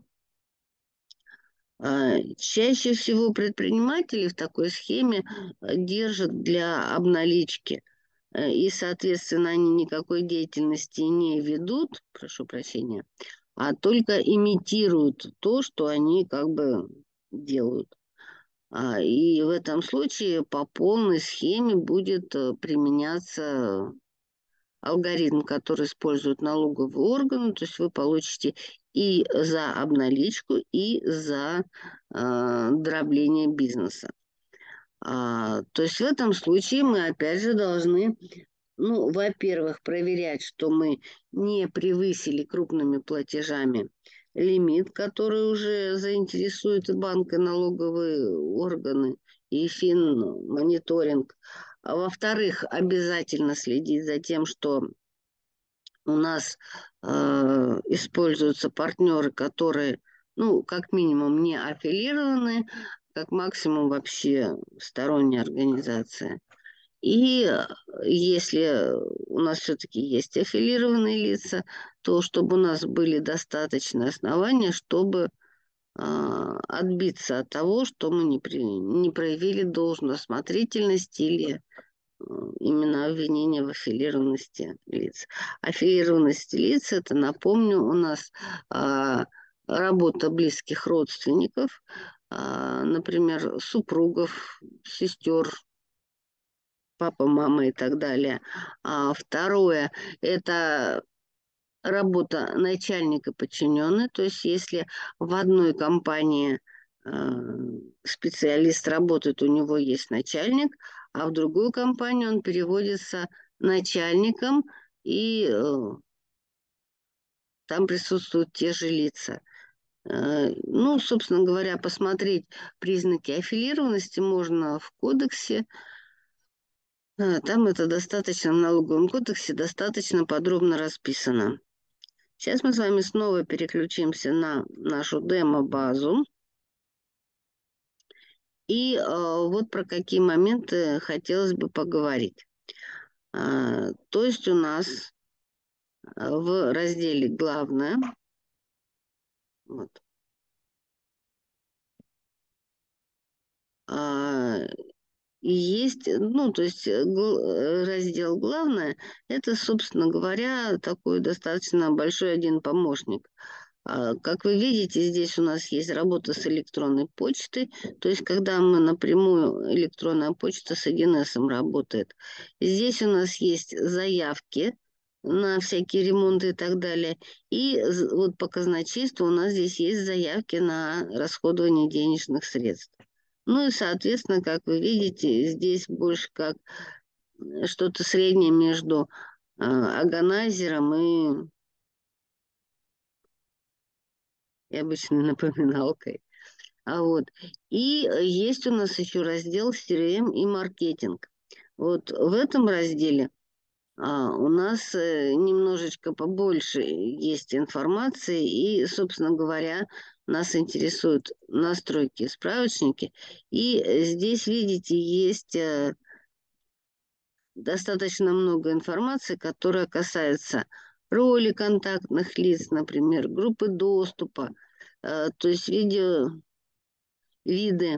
А, Чаще всего предприниматели в такой схеме э, держат для обналички, э, и, соответственно, они никакой деятельности не ведут, прошу прощения, а только имитируют то, что они как бы делают. А, И в этом случае по полной схеме будет э, применяться алгоритм, который используют налоговые органы, то есть вы получите и за обналичку, и за э, дробление бизнеса. А, то есть в этом случае мы опять же должны, ну, во-первых, проверять, что мы не превысили крупными платежами лимит, который уже заинтересует и банк, и налоговые органы, и финмониторинг. А во-вторых, обязательно следить за тем, что у нас э, используются партнеры, которые, ну, как минимум, не аффилированы, как максимум вообще сторонняя организация. И э, если у нас все-таки есть аффилированные лица, то чтобы у нас были достаточные основания, чтобы э, отбиться от того, что мы не, при, не проявили должную осмотрительность или э, именно обвинение в аффилированности лиц. Аффилированность лиц, это, напомню, у нас а, работа близких родственников, а, например, супругов, сестер, папа, мама и так далее. А второе – это работа начальника подчиненный, то есть если в одной компании э, специалист работает, у него есть начальник, а в другую компанию он переводится начальником, и э, там присутствуют те же лица. Э, ну, собственно говоря, посмотреть признаки аффилированности можно в кодексе. Э, Там это достаточно, в налоговом кодексе достаточно подробно расписано. Сейчас мы с вами снова переключимся на нашу демо-базу. И э, вот про какие моменты хотелось бы поговорить. А, то есть у нас э, в разделе «Главное» вот, а, есть, ну, то есть э, гл- э, раздел «Главное» — это, собственно говоря, такой достаточно большой один помощник. А, Как вы видите, здесь у нас есть работа с электронной почтой, то есть когда мы напрямую, электронная почта с один эс работает. Здесь у нас есть заявки на всякие ремонты и так далее. И з- вот по казначейству у нас здесь есть заявки на расходование денежных средств. Ну и, соответственно, как вы видите, здесь больше как э, что-то среднее между э, органайзером и, и обычной напоминалкой. А вот. И есть у нас еще раздел си ар эм и маркетинг. Вот в этом разделе а, у нас э, немножечко побольше есть информации, и, собственно говоря, нас интересуют настройки, справочники. И э, здесь, видите, есть э, достаточно много информации, которая касается роли контактных лиц, например, группы доступа, э, то есть видео, виды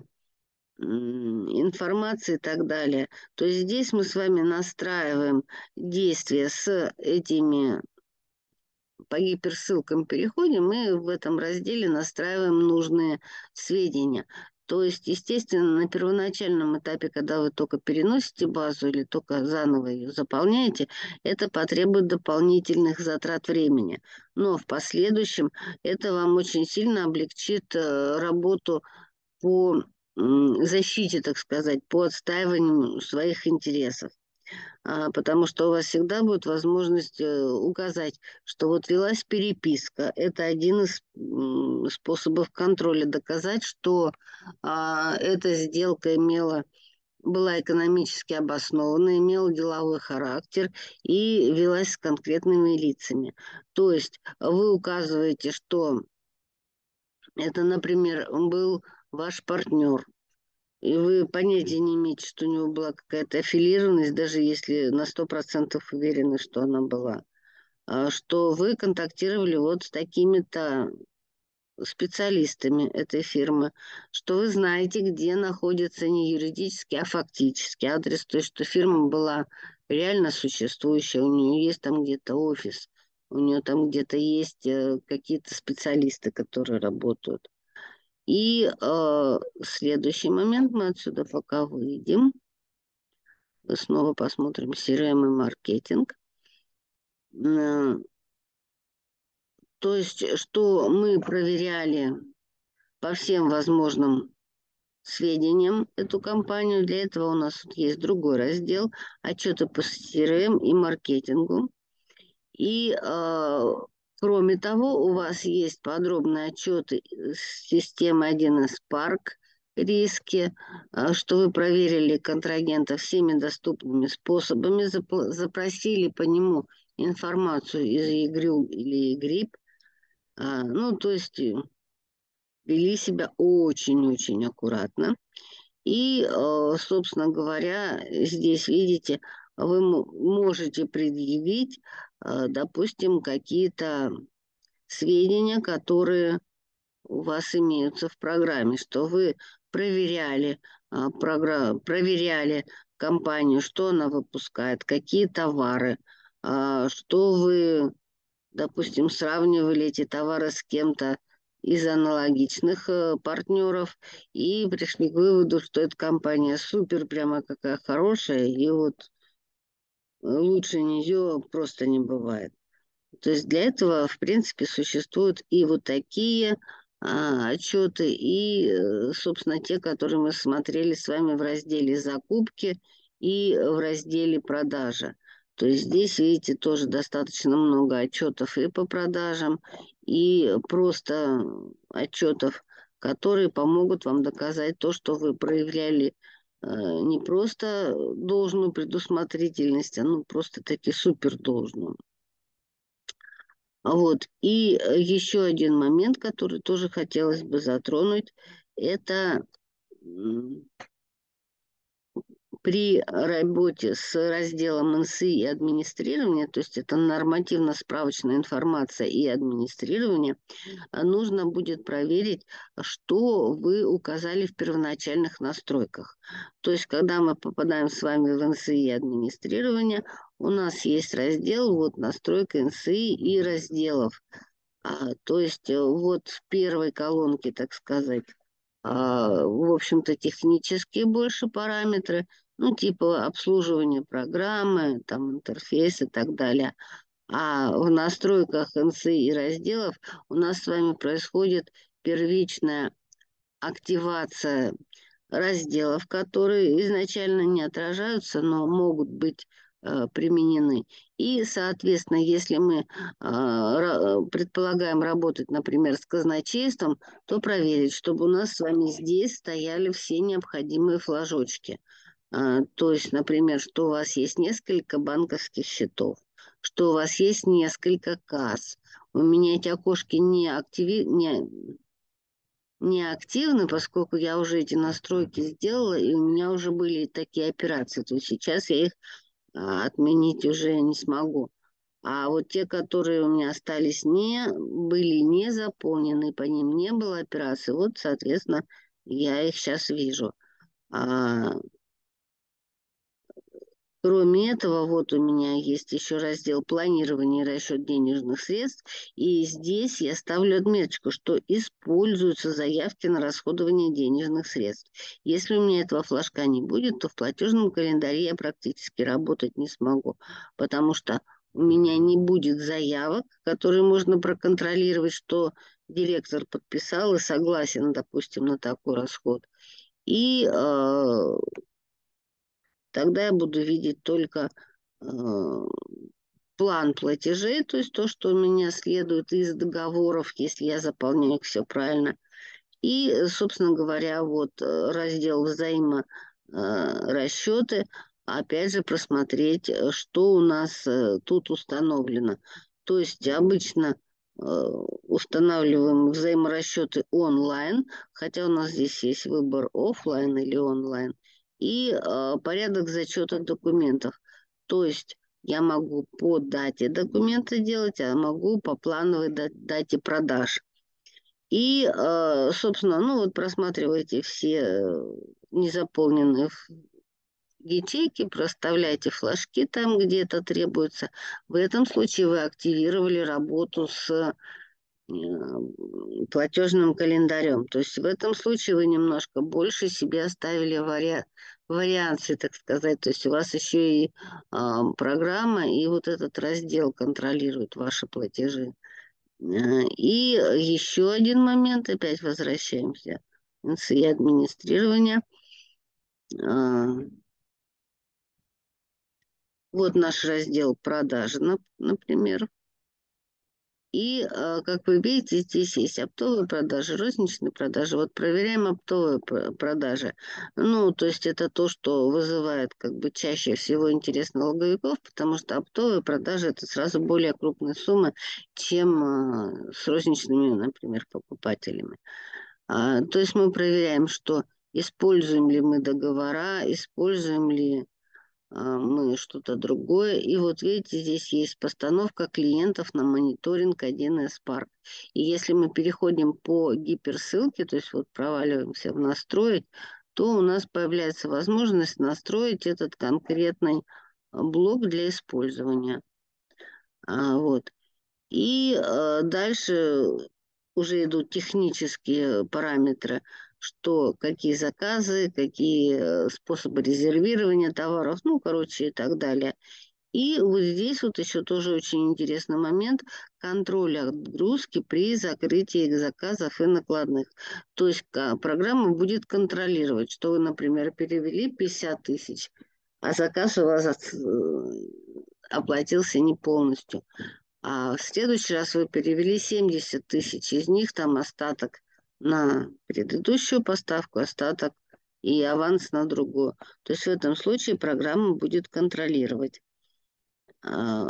м, информации и так далее. То есть здесь мы с вами настраиваем действия с этими по гиперссылкам переходим, мы в этом разделе настраиваем нужные сведения. То есть, естественно, на первоначальном этапе, когда вы только переносите базу или только заново ее заполняете, это потребует дополнительных затрат времени. Но в последующем это вам очень сильно облегчит э, работу по м, защите, так сказать, по отстаиванию своих интересов. А, потому что у вас всегда будет возможность э, указать, что вот велась переписка. Это один из м, способов контроля, доказать, что а, эта сделка имела, была экономически обоснована, имела деловой характер и велась с конкретными лицами. То есть вы указываете, что это, например, был ваш партнер, и вы понятия не имеете, что у него была какая-то аффилированность, даже если на сто процентов уверены, что она была. А что вы контактировали вот с такими-то специалистами этой фирмы, что вы знаете, где находится не юридически, а фактически адрес, то есть что фирма была реально существующая, у нее есть там где-то офис, у нее там где-то есть э, какие-то специалисты, которые работают. И э, следующий момент, мы отсюда пока выйдем, снова посмотрим си ар эм и маркетинг. Э, То есть, что мы проверяли по всем возможным сведениям эту компанию. Для этого у нас тут есть другой раздел «Отчеты по си ар эм и маркетингу». И э, кроме того, у вас есть подробные отчеты с системы один эс Парк, риски, э, что вы проверили контрагента всеми доступными способами, запл- запросили по нему информацию из ЕГРЮ или ЕГРИП. А, ну, то есть э, вели себя очень-очень аккуратно. И, э, собственно говоря, здесь, видите, вы мо- можете предъявить, э, допустим, какие-то сведения, которые у вас имеются в программе, что вы проверяли, а, програ- проверяли компанию, что она выпускает, какие товары, а, что вы, допустим, сравнивали эти товары с кем-то из аналогичных э, партнеров и пришли к выводу, что эта компания супер, прямо какая хорошая, и вот лучше нее просто не бывает. То есть для этого, в принципе, существуют и вот такие а, отчеты, и, э, собственно, те, которые мы смотрели с вами в разделе «Закупки» и в разделе «Продажа». То есть здесь, видите, тоже достаточно много отчетов и по продажам, и просто отчетов, которые помогут вам доказать то, что вы проявляли э, не просто должную предусмотрительность, а ну просто-таки супер должную. Вот. И э, еще один момент, который тоже хотелось бы затронуть, это м, при работе с разделом эн эс и и администрирования, то есть это нормативно-справочная информация и администрирование, а нужно будет проверить, что вы указали в первоначальных настройках. То есть, когда мы попадаем с вами в эн эс и и администрирование, у нас есть раздел, вот настройка эн эс и и разделов. А, то есть э, вот в первой колонке, так сказать, а, в общем-то, технические больше параметры, ну, типа обслуживания программы, там, интерфейс и так далее. А в настройках эн эс и и разделов у нас с вами происходит первичная активация разделов, которые изначально не отражаются, но могут быть э, применены. И, соответственно, если мы э, ра- предполагаем работать, например, с казначейством, то проверить, чтобы у нас с вами здесь стояли все необходимые флажочки. А, то есть, например, что у вас есть несколько банковских счетов, что у вас есть несколько касс. У меня эти окошки не, активи... не, не активны, поскольку я уже эти настройки сделала, и у меня уже были такие операции. То есть сейчас я их а, отменить уже не смогу. А вот те, которые у меня остались не, были не заполнены, по ним не было операции, вот, соответственно, я их сейчас вижу. А, Кроме этого, вот у меня есть еще раздел планирования и расчет денежных средств. И здесь я ставлю отметочку, что используются заявки на расходование денежных средств. Если у меня этого флажка не будет, то в платежном календаре я практически работать не смогу, потому что у меня не будет заявок, которые можно проконтролировать, что директор подписал и согласен, допустим, на такой расход. И э, тогда я буду видеть только э, план платежей, то есть то, что у меня следует из договоров, если я заполняю все правильно. И, э, собственно говоря, вот э, раздел взаиморасчеты, опять же просмотреть, э, что у нас э, тут установлено. То есть обычно э, устанавливаем взаиморасчеты онлайн, хотя у нас здесь есть выбор офлайн или онлайн, и э, порядок зачета документов. То есть я могу по дате документы делать, а могу по плановой да- дате продаж. И, э, собственно, ну вот просматривайте все э, незаполненные ф- ячейки, проставляйте флажки там, где это требуется. В этом случае вы активировали работу с э, платежным календарем. То есть в этом случае вы немножко больше себе оставили вариа- вариации, так сказать. То есть у вас еще и а, программа, и вот этот раздел контролирует ваши платежи. Э, И еще один момент, опять возвращаемся. И администрирование. А, Вот наш раздел продажи, нап- например. И, а, как вы видите, здесь есть оптовые продажи, розничные продажи. Вот проверяем оптовые пр- продажи. Ну, то есть это то, что вызывает как бы чаще всего интерес налоговиков, потому что оптовые продажи – это сразу более крупные суммы, чем а, с розничными, например, покупателями. А, то есть мы проверяем, что используем ли мы договора, используем ли а, мы что-то другое. И вот видите, здесь есть постановка клиентов на мониторинг один эс парк. И если мы переходим по гиперссылке, то есть вот проваливаемся в настроить, то у нас появляется возможность настроить этот конкретный а, блок для использования. А, вот. И э, дальше уже идут технические параметры, что какие заказы, какие э, способы резервирования товаров, ну, короче, и так далее. И вот здесь вот еще тоже очень интересный момент – контроль отгрузки при закрытии заказов и накладных. То есть ка- программа будет контролировать, что вы, например, перевели пятьдесят тысяч, а заказ у вас от- э, оплатился не полностью. А в следующий раз вы перевели семьдесят тысяч, из них там остаток на предыдущую поставку, остаток и аванс на другую. То есть в этом случае программа будет контролировать, а,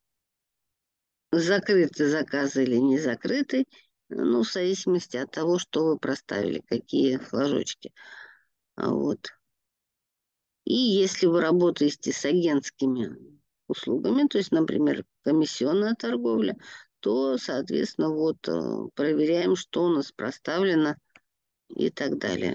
закрыты заказы или не закрыты, ну, в зависимости от того, что вы проставили, какие флажочки. А Вот. И если вы работаете с агентскими услугами, то есть, например, комиссионная торговля, то, соответственно, вот э, проверяем, что у нас проставлено и так далее.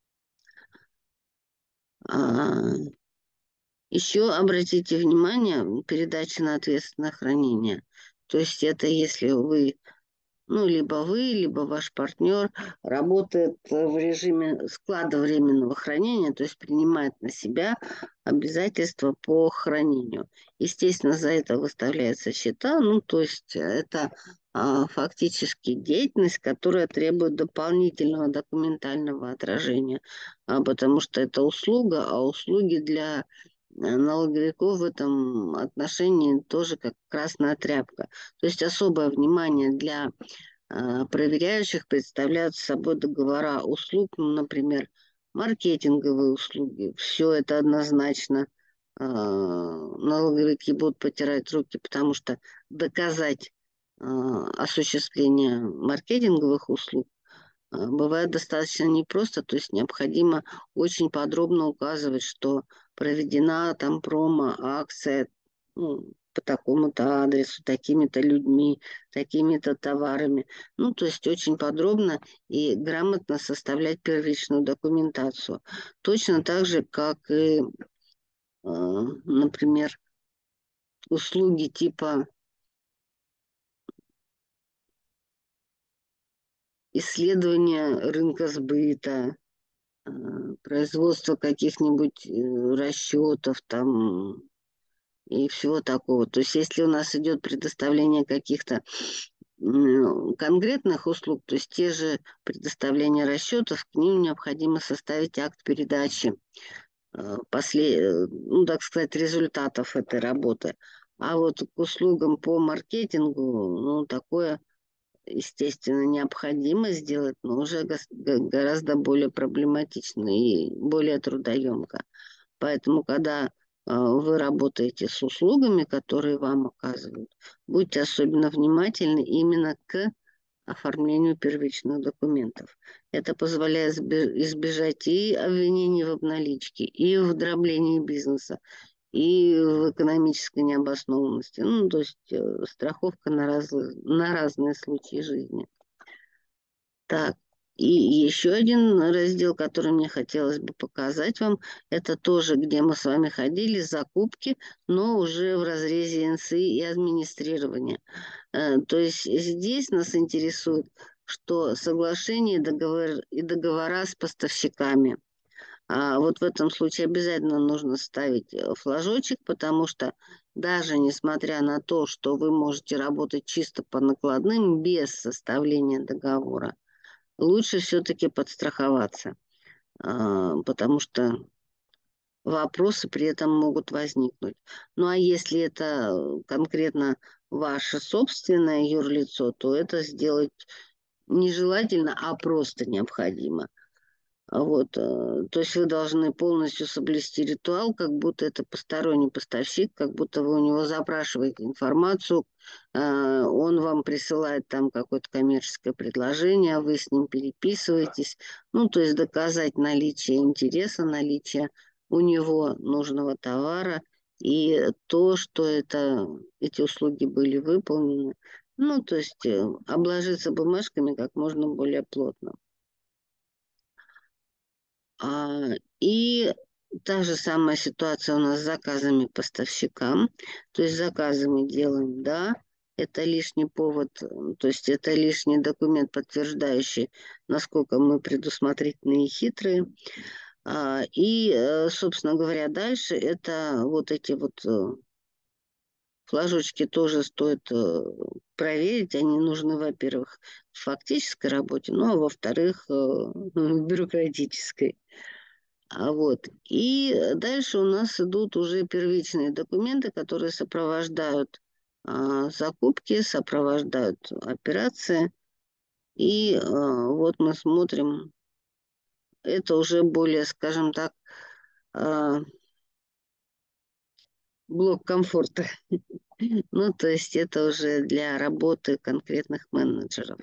А, Еще обратите внимание, передача на ответственное хранение. То есть это если вы ну, либо вы, либо ваш партнер работает э, в режиме склада временного хранения, то есть принимает на себя обязательства по хранению. Естественно, за это выставляются счета, ну, то есть это а, фактически деятельность, которая требует дополнительного документального отражения, а, потому что это услуга, а услуги для налоговиков в этом отношении тоже как красная тряпка. То есть особое внимание для э, проверяющих представляют собой договора услуг, ну, например, маркетинговые услуги. Все это однозначно э, налоговики будут потирать руки, потому что доказать э, осуществление маркетинговых услуг э, бывает достаточно непросто, то есть необходимо очень подробно указывать, что проведена там промо-акция, ну, по такому-то адресу, такими-то людьми, такими-то товарами. Ну, то есть очень подробно и грамотно составлять первичную документацию. Точно так же, как и, э, например, услуги типа исследования рынка сбыта, э, производства каких-нибудь э, расчетов там и всего такого. То есть если у нас идет предоставление каких-то м, конкретных услуг, то есть те же предоставления расчетов, к ним необходимо составить акт передачи, э, после, э, ну, так сказать, результатов этой работы. А вот к услугам по маркетингу, ну, такое, естественно, необходимо сделать, но уже гос- га- гораздо более проблематично и более трудоемко. Поэтому, когда а, вы работаете с услугами, которые вам оказывают, будьте особенно внимательны именно к оформлению первичных документов. Это позволяет сбе- избежать и обвинений в обналичке, и в дроблении бизнеса, и в экономической необоснованности. Ну, то есть э, страховка на, раз- на разные случаи жизни. Так, и еще один раздел, который мне хотелось бы показать вам, это тоже, где мы с вами ходили, закупки, но уже в разрезе эн эс и и администрирования. Э, То есть здесь нас интересует, что соглашение договор, и договора с поставщиками. А вот в этом случае обязательно нужно ставить э, флажочек, потому что даже несмотря на то, что вы можете работать чисто по накладным, без составления договора, лучше все-таки подстраховаться, а, потому что вопросы при этом могут возникнуть. Ну а если это э, конкретно ваше собственное юрлицо, то это сделать нежелательно, а просто необходимо. А Вот, э, то есть вы должны полностью соблюсти ритуал, как будто это посторонний поставщик, как будто вы у него запрашиваете информацию, э, он вам присылает там какое-то коммерческое предложение, вы с ним переписываетесь. Ну, то есть доказать наличие интереса, наличие у него нужного товара и то, что это, эти услуги были выполнены. Ну, то есть э, обложиться бумажками как можно более плотно. А, и та же самая ситуация у нас с заказами поставщикам. То есть заказы мы делаем, да, это лишний повод, э, то есть это лишний документ, подтверждающий, насколько мы предусмотрительные и хитрые. А, и, э, собственно говоря, дальше это вот эти вот э, флажочки тоже стоит э, проверить. Они нужны, во-первых, в фактической работе, ну, а во-вторых, э, в бюрократической. А вот. И дальше у нас идут уже первичные документы, которые сопровождают а, закупки, сопровождают операции. И а, вот мы смотрим, это уже более, скажем так, а, блок комфорта. Ну, то есть это уже для работы конкретных менеджеров.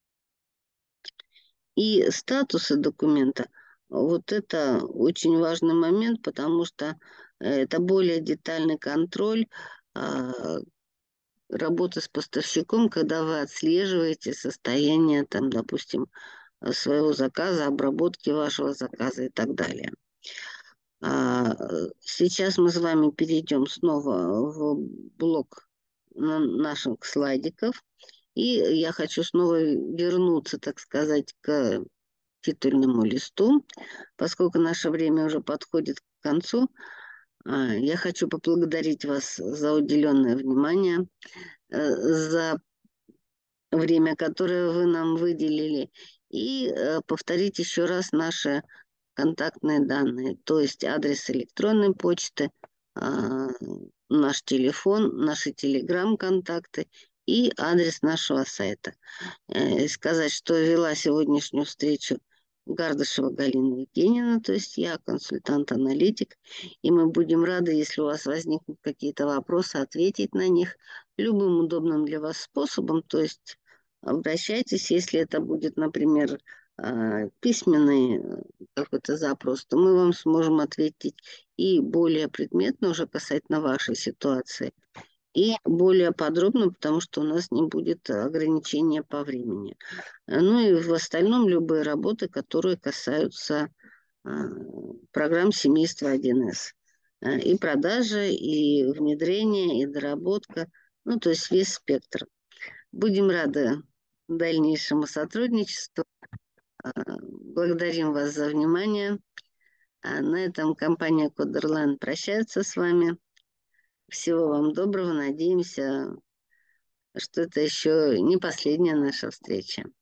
И статусы документа, вот это очень важный момент, потому что это более детальный контроль а, работы с поставщиком, когда вы отслеживаете состояние, там, допустим, своего заказа, обработки вашего заказа и так далее. А, э, сейчас мы с вами перейдем снова в блок на- наших слайдиков. И я хочу снова вернуться, так сказать, к титульному листу, поскольку наше время уже подходит к концу. а, Я хочу поблагодарить вас за уделенное внимание, э, за время, которое вы нам выделили, и э, повторить еще раз наши контактные данные, то есть адрес электронной почты, а, наш телефон, наши телеграм-контакты и адрес нашего сайта. Э, сказать, что вела сегодняшнюю встречу Гардышева Галина Евгеньевна, то есть я консультант-аналитик, и мы будем рады, если у вас возникнут какие-то вопросы, ответить на них любым удобным для вас способом, то есть обращайтесь, если это будет, например, а, письменный э, какой-то запрос, то мы вам сможем ответить и более предметно уже касательно вашей ситуации, и более подробно, потому что у нас не будет ограничения по времени. Э, Ну и в остальном любые работы, которые касаются а, программ семейства один эс. Э, И продажи, и внедрение, и доработка, ну то есть весь спектр. Будем рады дальнейшему сотрудничеству. А, Благодарим вас за внимание. А на этом компания Кодерленд прощается с вами. Всего вам доброго. Надеемся, что это еще не последняя наша встреча.